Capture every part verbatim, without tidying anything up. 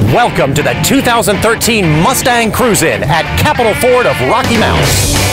Welcome to the two thousand thirteen Mustang Cruisin' at Capitol Ford of Rocky Mount.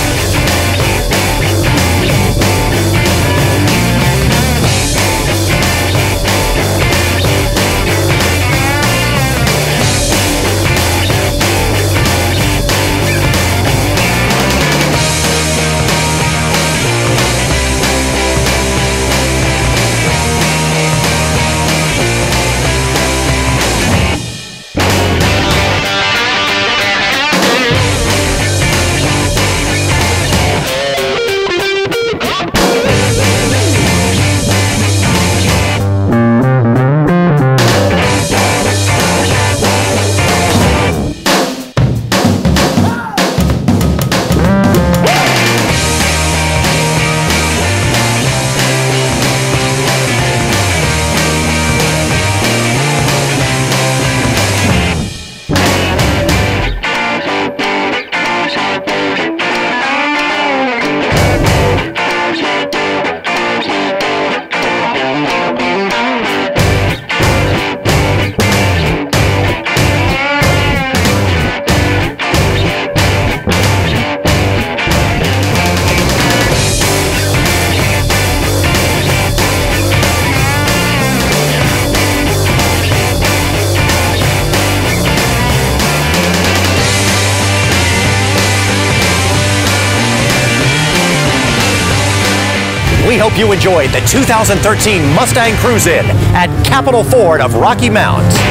We hope you enjoyed the two thousand thirteen Mustang Cruisin' at Capitol Ford of Rocky Mount.